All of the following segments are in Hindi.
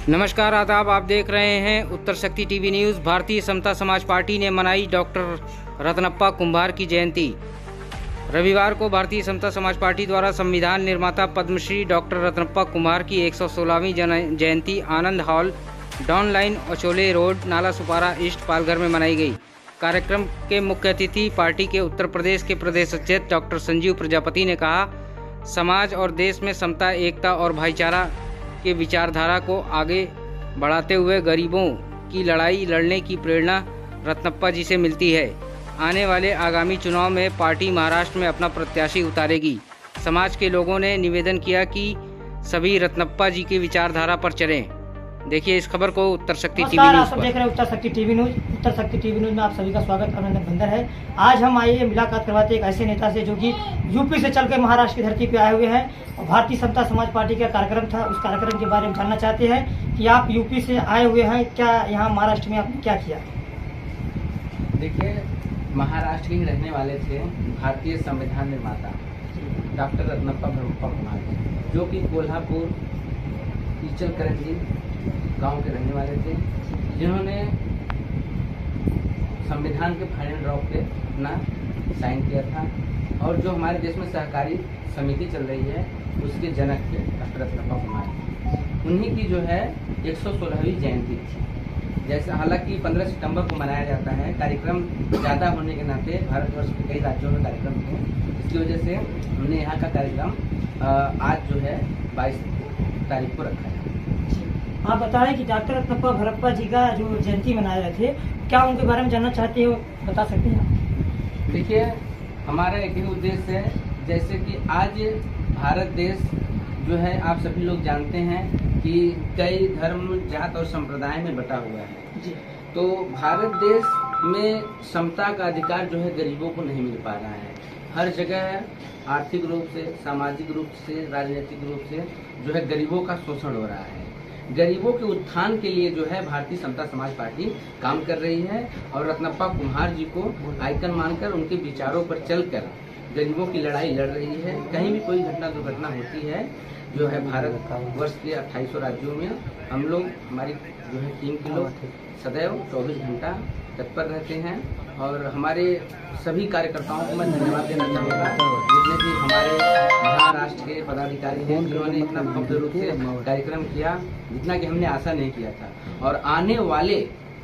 नमस्कार आदाब, आप देख रहे हैं उत्तर शक्ति टीवी न्यूज़। भारतीय समता समाज पार्टी ने मनाई डॉक्टर रत्नप्पा कुंभार की जयंती। रविवार को भारतीय समता समाज पार्टी द्वारा संविधान निर्माता पद्मश्री डॉक्टर रत्नप्पा कुंभार की 116वीं जयंती Anand hall, down line, Achole road, Nala Sopara east, Palghar में मनाई गई। कार्यक्रम के मुख्य अतिथि पार्टी के उत्तर प्रदेश के प्रदेश अध्यक्ष डॉक्टर संजीव प्रजापति ने कहा, समाज और देश में समता, एकता और भाईचारा के विचारधारा को आगे बढ़ाते हुए गरीबों की लड़ाई लड़ने की प्रेरणा रत्नप्पा जी से मिलती है। आने वाले आगामी चुनाव में पार्टी महाराष्ट्र में अपना प्रत्याशी उतारेगी। समाज के लोगों ने निवेदन किया कि सभी रत्नप्पा जी की विचारधारा पर चलें। देखिए इस खबर को उत्तर शक्ति टीवी न्यूज़ पर। आप देख रहे हैं उत्तर शक्ति टीवी न्यूज़। उत्तर शक्ति टीवी न्यूज़ में आप सभी का स्वागत, अभिनंदन बंदर है। आज हम आइए मुलाकात करवाते एक ऐसे नेता से जो कि यूपी से चल के महाराष्ट्र की धरती पे आए हुए हैं और भारतीय समता समाज पार्टी का कार्यक्रम था, उस कार्यक्रम के बारे में जानना चाहते हैं कि आप यूपी से आए हुए हैं, क्या यहाँ महाराष्ट्र में आपने क्या किया? देखिए, महाराष्ट्र के ही रहने वाले थे भारतीय संविधान निर्माता डॉक्टर रत्नप्पा कुंभार, जो कि कोल्हापुर इचलकरंजी गांव के रहने वाले थे, जिन्होंने संविधान के फाइनल ड्रॉप पे अपना साइन किया था और जो हमारे देश में सहकारी समिति चल रही है उसके जनक थे डॉक्टर रत्नप्पा कुंभार। उन्हीं की जो है 116वीं जयंती थी। जैसे हालांकि 15 सितंबर को मनाया जाता है, कार्यक्रम ज़्यादा होने के नाते भारतवर्ष के कई राज्यों में कार्यक्रम थे, इसकी वजह से हमने यहाँ का कार्यक्रम आज जो है 22 तारीख को रखा है। आप बता रहे हैं कि डॉक्टर रत्नप्पा जी का जो जयंती मना रहे थे, क्या उनके बारे में जानना चाहते हो, बता सकते हैं? देखिए, हमारा एक ही उद्देश्य है, जैसे कि आज भारत देश जो है आप सभी लोग जानते हैं कि कई धर्म, जात और संप्रदाय में बटा हुआ है जी। तो भारत देश में समता का अधिकार जो है गरीबों को नहीं मिल पा रहा है। हर जगह आर्थिक रूप से, सामाजिक रूप से, राजनीतिक रूप से जो है गरीबों का शोषण हो रहा है। गरीबों के उत्थान के लिए जो है भारतीय समता समाज पार्टी काम कर रही है और रत्नप्पा कुंभार जी को आइकन मानकर उनके विचारों पर चलकर गरीबों की लड़ाई लड़ रही है। कहीं भी कोई घटना दुर्घटना होती है जो है भारत वर्ष के 2800 राज्यों में, हम लोग, हमारी जो है टीम के लोग सदैव 24 घंटा तत्पर रहते हैं और हमारे सभी कार्यकर्ताओं को मैं धन्यवाद देना चाहूँगा, जितने भी हमारे महाराष्ट्र के पदाधिकारी हैं जिन्होंने इतना भव्य रूप से कार्यक्रम किया, जितना कि हमने आशा नहीं किया था। और आने वाले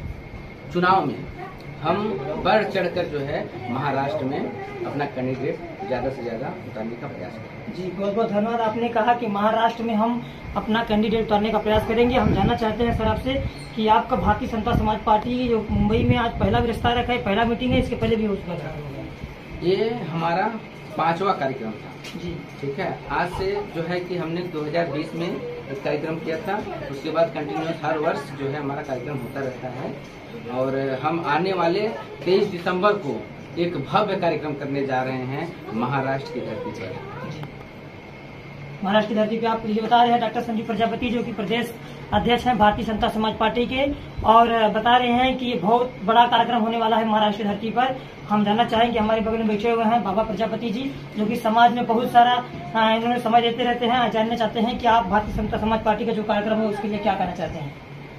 चुनाव में हम बढ़ चढ़कर जो है महाराष्ट्र में अपना कैंडिडेट ज़्यादा से ज़्यादा उतारने का प्रयास करेंगे। जी बहुत बहुत धन्यवाद। आपने कहा कि महाराष्ट्र में हम अपना कैंडिडेट उतारने का प्रयास करेंगे। हम जानना चाहते हैं सर आपसे कि आपका भारतीय जनता समाज पार्टी जो मुंबई में आज पहला विस्तार रखा है, पहला मीटिंग है, इसके पहले भी हो चुका था? ये हमारा 5वां कार्यक्रम था जी। ठीक है, आज से जो है कि हमने 2020 में एक कार्यक्रम किया था, उसके बाद कंटिन्यूस हर वर्ष जो है हमारा कार्यक्रम होता रहता है और हम आने वाले 23 दिसंबर को एक भव्य कार्यक्रम करने जा रहे हैं महाराष्ट्र की धरती पर। महाराष्ट्र की धरती पे आप ये बता रहे हैं डॉक्टर संजीव प्रजापति, जो कि प्रदेश अध्यक्ष हैं भारतीय जनता समाज पार्टी के, और बता रहे हैं कि ये बहुत बड़ा कार्यक्रम होने वाला है महाराष्ट्र की धरती पर। हम जानना चाहेंगे, हमारे बगल में बैठे हुए हैं बाबा प्रजापति जी, जो कि समाज में बहुत सारा इन्होंने समय देते रहते हैं। जानना चाहते हैं कि आप भारतीय जनता समाज पार्टी का जो कार्यक्रम है उसके लिए क्या कहना चाहते हैं?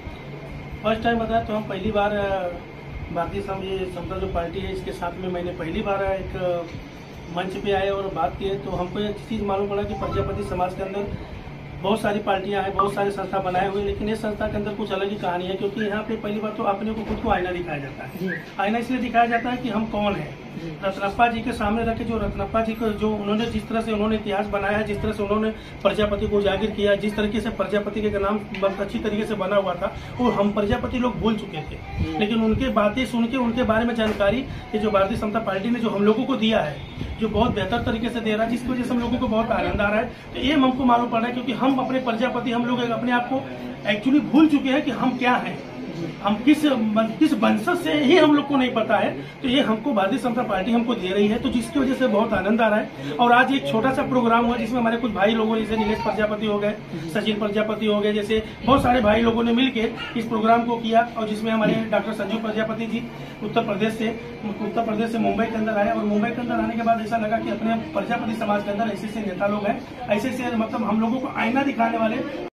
फर्स्ट टाइम बताया तो हम पहली बार भारतीय समता जो पार्टी है इसके साथ में मैंने पहली बार एक मंच पे आए और बात की है, तो हमको एक चीज़ मालूम पड़ा कि प्रजापति समाज के अंदर बहुत सारी पार्टियां हैं, बहुत सारे संस्था बनाए हुए, लेकिन इस संस्था के अंदर कुछ अलग ही कहानी है। क्योंकि यहाँ पे पहली बार तो अपने को खुद को आईना दिखाया जाता है। आईना इसलिए दिखाया जाता है कि हम कौन हैं। रत्नप्पा जी के सामने रखे, जो रत्नप्पा जी को जो उन्होंने जिस तरह से उन्होंने इतिहास बनाया है, जिस तरह से उन्होंने प्रजापति को उजागर किया, जिस तरीके से प्रजापति के नाम बहुत अच्छी तरीके से बना हुआ था, वो हम प्रजापति लोग भूल चुके थे। लेकिन उनके बातें सुन के, उनके बारे में जानकारी ये जो भारतीय जनता पार्टी ने जो हम लोगों को दिया है, जो बहुत बेहतर तरीके से दे रहा है, जिसकी वजह से हम लोगों को बहुत आनंद आ रहा है। तो ये हमको मालूम पड़ रहा है, क्योंकि हम अपने प्रजापति, हम लोग अपने आप को एक्चुअली भूल चुके हैं कि हम क्या हैं, हम किस वंशज से ही हम लोग को नहीं पता है। तो ये हमको भारतीय जनता पार्टी हमको दे रही है, तो जिसकी वजह से बहुत आनंद आ रहा है। और आज एक छोटा सा प्रोग्राम हुआ जिसमें हमारे कुछ भाई लोगों ने, जैसे नीलेश प्रजापति हो गए, सचिन प्रजापति हो गए, जैसे बहुत सारे भाई लोगों ने मिलकर इस प्रोग्राम को किया। और जिसमें हमारे डॉक्टर संजीव प्रजापति जी उत्तर प्रदेश से मुंबई के अंदर आए, और मुंबई के अंदर आने के बाद ऐसा लगा कि अपने प्रजापति समाज के अंदर ऐसे नेता लोग हैं, ऐसे मतलब हम लोगों को आईना दिखाने वाले